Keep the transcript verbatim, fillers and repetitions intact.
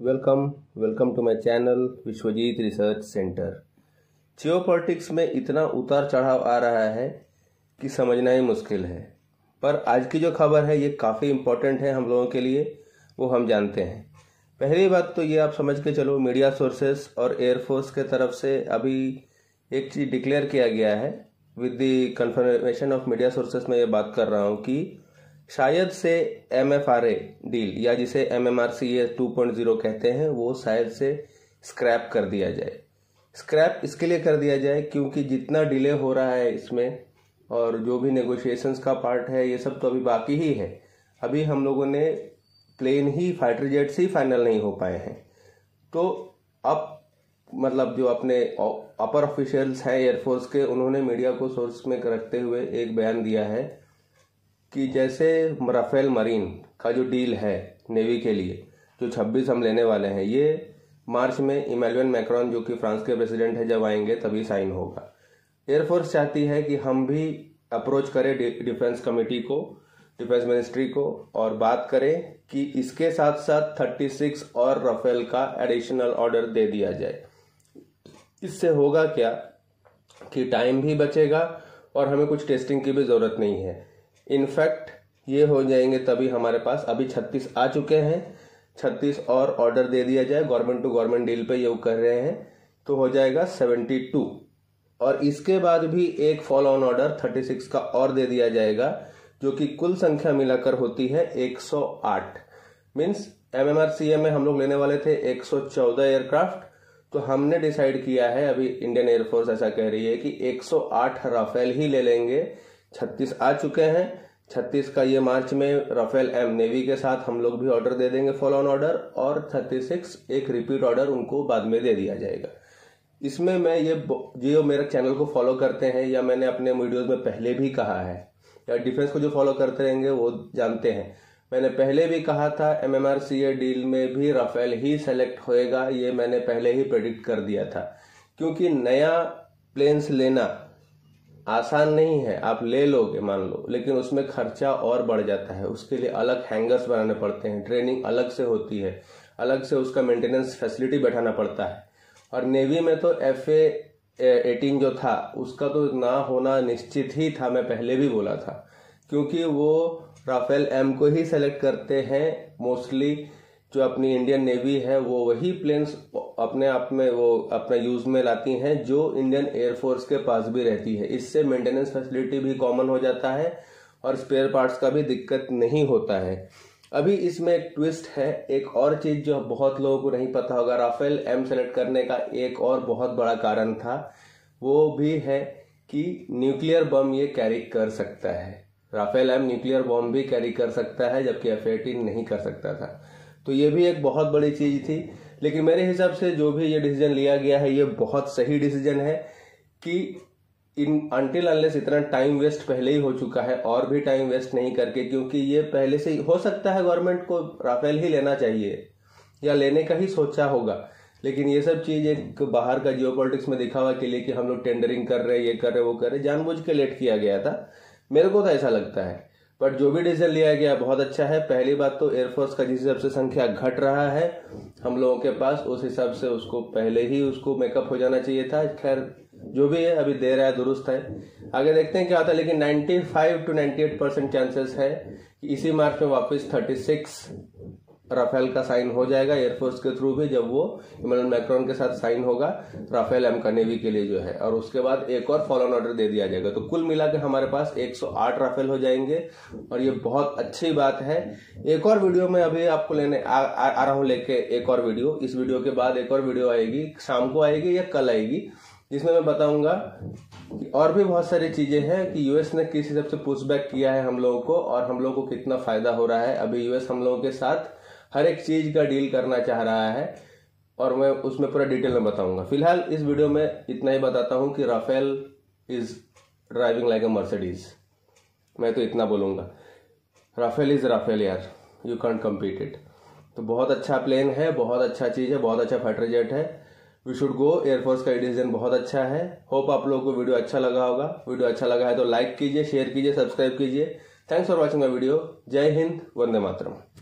Welcome welcome to my channel Vishwajeet research centre. Geopolitics में इतना उतार चढ़ाव आ रहा है कि समझना ही मुश्किल है, पर आज की जो खबर है ये काफ़ी इम्पोर्टेंट है हम लोगों के लिए, वो हम जानते हैं। पहली बात तो ये आप समझ के चलो, मीडिया सोर्सेस और एयरफोर्स के तरफ से अभी एक चीज़ डिक्लेयर किया गया है। With the confirmation of media sources में ये बात कर रहा हूँ कि शायद से M F R A deal या जिसे M M R C A two point zero कहते हैं वो शायद से स्क्रैप कर दिया जाए। स्क्रैप इसके लिए कर दिया जाए क्योंकि जितना डिले हो रहा है इसमें और जो भी नेगोशिएशंस का पार्ट है ये सब तो अभी बाकी ही है। अभी हम लोगों ने प्लेन ही फाइटर जेट्स ही फाइनल नहीं हो पाए हैं। तो अब मतलब जो अपने अपर ऑफिशियल्स हैं एयरफोर्स के, उन्होंने मीडिया को सोर्स में रखते हुए एक बयान दिया है कि जैसे राफेल मरीन का जो डील है नेवी के लिए, जो छब्बीस हम लेने वाले हैं, ये मार्च में इमैनुअल मैक्रोन जो कि फ्रांस के प्रेसिडेंट है जब आएंगे तभी साइन होगा। एयरफोर्स चाहती है कि हम भी अप्रोच करें डिफेंस कमेटी को, डिफेंस मिनिस्ट्री को, और बात करें कि इसके साथ साथ छत्तीस और राफेल का एडिशनल ऑर्डर दे दिया जाए। इससे होगा क्या कि टाइम भी बचेगा और हमें कुछ टेस्टिंग की भी जरूरत नहीं है। इनफैक्ट ये हो जाएंगे तभी हमारे पास अभी छत्तीस आ चुके हैं, छत्तीस और ऑर्डर दे दिया जाए, गवर्नमेंट टू गवर्नमेंट डील पे ये कर रहे हैं, तो हो जाएगा बहत्तर। और इसके बाद भी एक फॉलो ऑन ऑर्डर छत्तीस का और दे दिया जाएगा, जो कि कुल संख्या मिलाकर होती है एक सौ आठ। Means M M R C A में हम लोग लेने वाले थे एक सौ चौदह एयरक्राफ्ट, तो हमने डिसाइड किया है, अभी इंडियन एयरफोर्स ऐसा कह रही है कि एक सौ आठ राफेल ही ले लेंगे। छत्तीस आ चुके हैं, छत्तीस का ये मार्च में राफेल एम नेवी के साथ हम लोग भी ऑर्डर दे देंगे फॉलो ऑन ऑर्डर, और छत्तीस एक रिपीट ऑर्डर उनको बाद में दे दिया जाएगा। इसमें मैं ये जो मेरे चैनल को फॉलो करते हैं या मैंने अपने वीडियोस में पहले भी कहा है, या डिफेंस को जो फॉलो करते रहेंगे वो जानते हैं, मैंने पहले भी कहा था M M R C A deal में भी राफेल ही सेलेक्ट होएगा। ये मैंने पहले ही प्रेडिक्ट कर दिया था, क्योंकि नया प्लेन्स लेना आसान नहीं है। आप ले लोगे मान लो, लेकिन उसमें खर्चा और बढ़ जाता है, उसके लिए अलग हैंगर्स बनाने पड़ते हैं, ट्रेनिंग अलग से होती है, अलग से उसका मेंटेनेंस फैसिलिटी बैठाना पड़ता है। और नेवी में तो एफ ए एटीन जो था उसका तो ना होना निश्चित ही था, मैं पहले भी बोला था, क्योंकि वो राफेल एम को ही सेलेक्ट करते हैं मोस्टली। जो अपनी इंडियन नेवी है वो वही प्लेन्स अपने आप में वो अपना यूज में लाती हैं जो इंडियन एयरफोर्स के पास भी रहती है। इससे मेंटेनेंस फैसिलिटी भी कॉमन हो जाता है और स्पेयर पार्ट्स का भी दिक्कत नहीं होता है। अभी इसमें एक ट्विस्ट है, एक और चीज जो बहुत लोगों को नहीं पता होगा, राफेल एम सेलेक्ट करने का एक और बहुत बड़ा कारण था, वो भी है कि न्यूक्लियर बम ये कैरी कर सकता है। राफेल एम न्यूक्लियर बम भी कैरी कर सकता है, जबकि एफ एटीन नहीं कर सकता था। तो ये भी एक बहुत बड़ी चीज थी। लेकिन मेरे हिसाब से जो भी ये डिसीजन लिया गया है ये बहुत सही डिसीजन है कि इन अनटिल अनलेस इतना टाइम वेस्ट पहले ही हो चुका है, और भी टाइम वेस्ट नहीं करके, क्योंकि ये पहले से ही हो सकता है गवर्नमेंट को राफेल ही लेना चाहिए या लेने का ही सोचा होगा, लेकिन ये सब चीज एक बाहर का जियोपॉलिटिक्स में दिखावा के लिए कि हम लोग टेंडरिंग कर रहे, ये कर रहे, वो कर रहे, जानबूझ के लेट किया गया था। मेरे को तो ऐसा लगता है, बट जो भी डिसीजन लिया गया बहुत अच्छा है। पहली बात तो एयरफोर्स का जिस हिसाब से संख्या घट रहा है हम लोगों के पास, उस हिसाब से उसको पहले ही उसको मेकअप हो जाना चाहिए था। खैर जो भी है अभी दे रहा है, दुरुस्त है, आगे देखते हैं क्या होता है। लेकिन पचानवे टू अट्ठानवे परसेंट चांसेस है कि इसी मार्च में वापस छत्तीस राफेल का साइन हो जाएगा एयरफोर्स के थ्रू भी, जब वो इमैनुअल मैक्रोन के साथ साइन होगा राफेल एम का नेवी के लिए जो है, और उसके बाद एक और फॉलो ऑन ऑर्डर दे दिया जाएगा। तो कुल मिला के हमारे पास एक सौ आठ राफेल हो जाएंगे और ये बहुत अच्छी बात है। एक और वीडियो में अभी आपको लेने आ, आ, आ रहा हूँ लेके एक और वीडियो। इस वीडियो के बाद एक और वीडियो आएगी, शाम को आएगी या कल आएगी, जिसमें मैं बताऊंगा कि और भी बहुत सारी चीजें हैं कि यूएस ने किस हिसाब से पुशबैक किया है हम लोगों को और हम लोगों को कितना फायदा हो रहा है। अभी यूएस हम लोगों के साथ हर एक चीज का डील करना चाह रहा है और मैं उसमें पूरा डिटेल में बताऊंगा। फिलहाल इस वीडियो में इतना ही बताता हूं कि Rafale is driving like a Mercedes. मैं तो इतना बोलूंगा, राफेल इज राफेल यार, यू कांट कम्पीट इट। तो बहुत अच्छा प्लेन है, बहुत अच्छा चीज है, बहुत अच्छा फाइटर जेट है, वी शुड गो। एयरफोर्स का डिसीजन बहुत अच्छा है। होप आप लोगों को वीडियो अच्छा लगा होगा। वीडियो अच्छा लगा है तो लाइक कीजिए, शेयर कीजिए, सब्सक्राइब कीजिए। Thanks for watching my video. जय हिंद, वंदे मातरम।